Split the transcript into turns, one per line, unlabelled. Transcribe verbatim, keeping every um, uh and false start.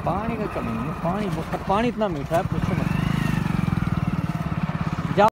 पानी का कमी नहीं है, पानी बहुत- पानी इतना मीठा है।